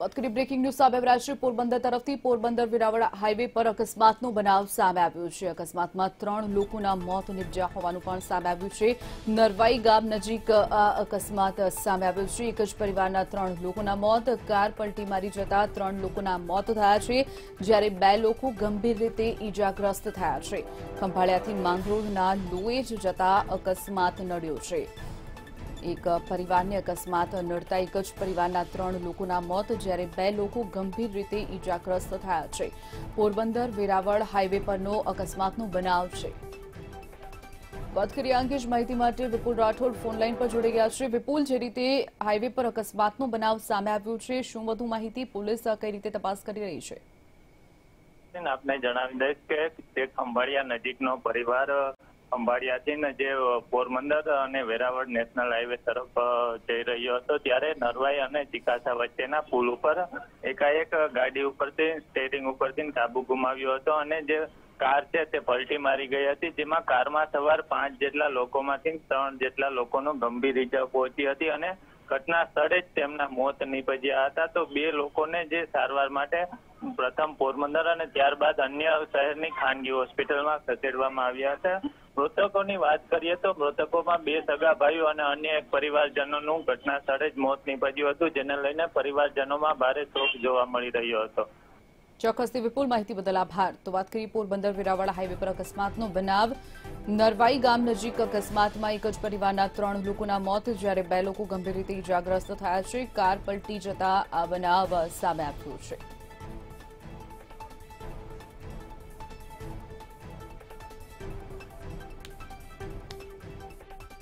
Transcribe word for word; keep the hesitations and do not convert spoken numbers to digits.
વાત કરીએ breaking news સામે રહ્યા છે પોરબંદર તરફથી। પોરબંદર વેરાવળ હાઈવે પર અકસ્માતનો બનાવ સામે આવ્યો છે। અકસ્માતમાં ત્રણ લોકોના મોત નિપજ્યા હોવાનું પણ સામે આવ્યું છે। નરવાઈ ગામ નજીક આ અકસ્માત સામે આવ્યો છે। એક જ પરિવારના ત્રણ લોકોના મોત, કાર પલટી મારી જતા ત્રણ લોકોના મોત થયા છે, જ્યારે બે લોકો ગંભીર રીતે ઈજાગ્રસ્ત થયા છે। ખંભાળિયાથી માંગરોળના લોએજ જતા અકસ્માત નડ્યો છે। એક પરિવારને અકસ્માત નડતા એક જ પરિવારના ત્રણ લોકોના મોત, જ્યારે બે લોકો ગંભીર રીતે ઈજાગ્રસ્ત થયા છે। પોરબંદર વેરાવળ હાઈવે પરનો અકસ્માતનો બનાવ છે। વાત કરીએ અંગે જ માહિતી માટે વિપુલ રાઠોડ ફોનલાઈન પર જોડાઈ ગયા છે। વિપુલ, જે રીતે હાઈવે પર અકસ્માતનો બનાવ સામે આવ્યો છે, શું વધુ માહિતી? પોલીસ કઈ રીતે તપાસ કરી રહી છે? આપને જણાવી દઈશ કે તે ખંભાળિયા નજીકનો પરિવાર ખંભાળિયાથી જે પોરબંદર અને વેરાવળ નેશનલ હાઈવે તરફ જઈ રહ્યો હતો, ત્યારે નરવાઈ અને ચિકાસા વચ્ચેના પુલ ઉપર એકાએક ગાડી ઉપરથી સ્ટેરિંગ ઉપરથી કાબુ ગુમાવ્યો હતો અને જે કાર છે તે પલટી મારી ગઈ હતી, જેમાં કારમાં સવાર પાંચ જેટલા લોકોમાંથી ત્રણ જેટલા લોકોનો ગંભીર ઈજા પહોંચી હતી અને ઘટના સ્થળે જ તેમના મોત નીપજ્યા હતા। તો બે લોકોને જે સારવાર માટે પ્રથમ પોરબંદર અને ત્યારબાદ અન્ય શહેરની ખાનગી હોસ્પિટલમાં ખસેડવામાં આવ્યા હતા। મૃતકોની વાત કરીએ તો મૃતકોમાં બે સગા ભાઈઓ અને અન્ય એક પરિવારજનોનું ઘટના સ્થળે જ મોત નીપજ્યું હતું, જેને લઈને પરિવારજનોમાં ભારે શોક જોવા મળી રહ્યો હતો। ચોક્કસથી વિપુલ, માહિતી બદલ આભાર। તો વાત કરીએ પોરબંદર વેરાવળ હાઈવે પર અકસ્માતનો બનાવ। નરવાઈ ગામ નજીક અકસ્માતમાં એક જ પરિવારના ત્રણ લોકોના મોત, જ્યારે બે લોકો ગંભીર રીતે ઈજાગ્રસ્ત થયા છે। કાર પલટી જતા આ બનાવ સામે આવ્યો છે।